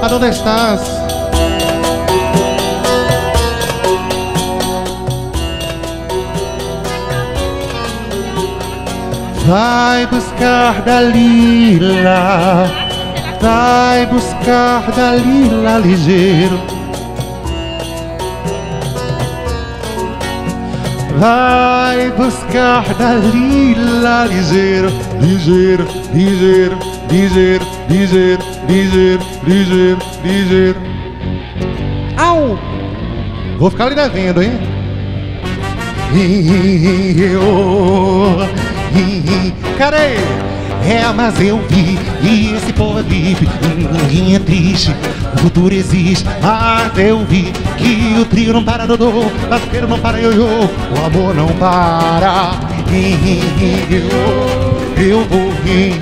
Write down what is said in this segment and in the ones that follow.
Aonde estás? Vai buscar Dalila, vai buscar Dalila ligeiro. Vai buscar Dalila ligeiro, ligeiro, ligeiro, ligeiro, ligeiro, ligeiro, ligeiro, ligeiro. Au! Vou ficar ali devendo, hein? Cadê? Mas eu vi, e esse povo é vive. Ninguém é triste, o futuro existe. Mas eu vi que o trio não para, Dodô, basqueiro não para, ioiô, o amor não para. Eu vou,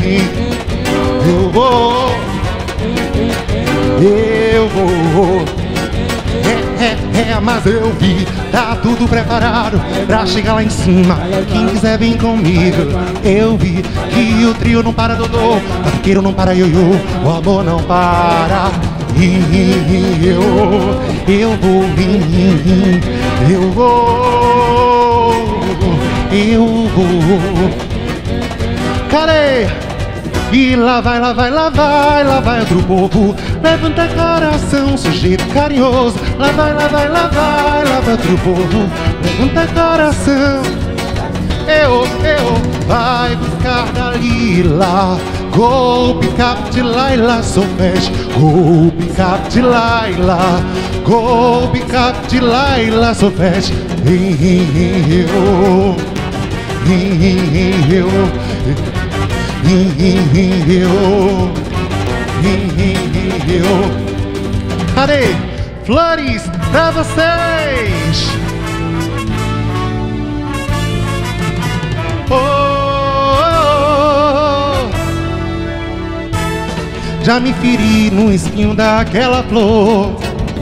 eu vou. Mas eu vi, tá tudo preparado pra chegar lá em cima. Quem quiser vir comigo. Eu vi que o trio não para, Dodô, basqueiro não para, ioiô, o amor não para. Eu vou, eu vou. Cadê? E lá vai, lá vai, lá vai, lá vai outro povo. Levanta coração, sujeito carinhoso. Lá vai, lá vai, lá vai, lá vai outro povo. Levanta coração. Eu, vai buscar Dalila. Golpe cap de Laila, Sofete. Golpe cap de Laila. Golpe cap de Laila, Sofete. Cadê? Flores pra vocês! Oh, oh, oh. Já me feri no espinho daquela flor.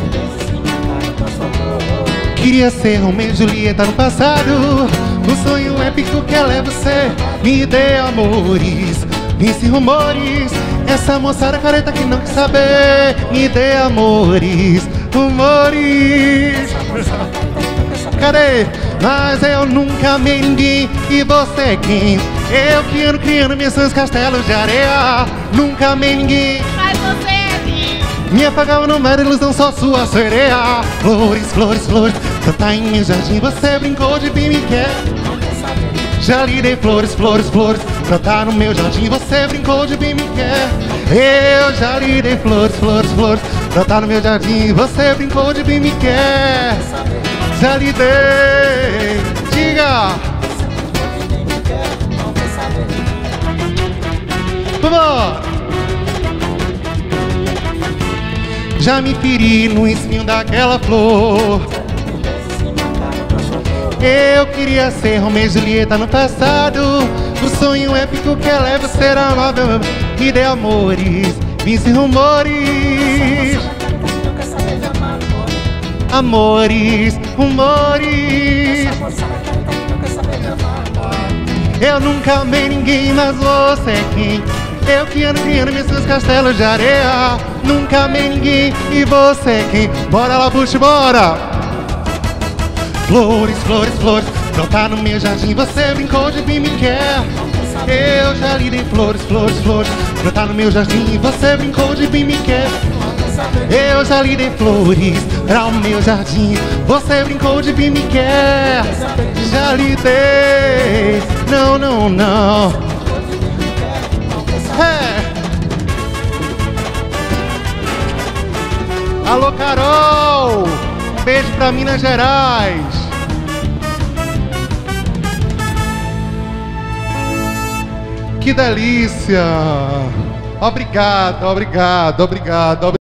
Queria ser Romeu e Julieta no passado. O sonho épico que ela é você. Me dê amores, disse rumores. Essa moçada careta que não quer saber. Me dê amores, rumores. Cadê? Mas eu nunca amei ninguém. E você é quem? Eu que ando criando missões, castelos de areia. Nunca amei ninguém. Mas você é quem? Me apagava no mar, ilusão, só sua sereia. Flores, flores, flores, cantar em meu jardim. Você brincou de bem me quer. Já lhe dei flores, flores, flores, cantar no meu jardim. Você brincou de bem me quer. Eu já lhe dei flores, flores, flores, cantar no meu jardim. Você brincou de bem me quer. Já lhe dei. Diga. Vamos. Já me feri no espinho daquela flor. Eu queria ser Romeu e Julieta no passado. O sonho épico que ela é você era amável. Me dê amores, disse rumores. Amores, rumores. Eu nunca amei ninguém, mas você é quem? Eu que ando criando meus castelos de areia. Nunca amei ninguém e você é quem? Bora lá, Bush, bora! Flores, flores, flores, brotar no meu jardim. Você brincou de bem me quer. Eu já lhe dei flores, flores, flores, brotar no meu jardim. Você brincou de bem me quer. Eu já lhe dei flores para o meu jardim. Você brincou de bem me quer. Já lhe dei. Não, não, não. Alô, Carol. Beijo pra Minas Gerais. Que delícia. Obrigado, obrigado, obrigado.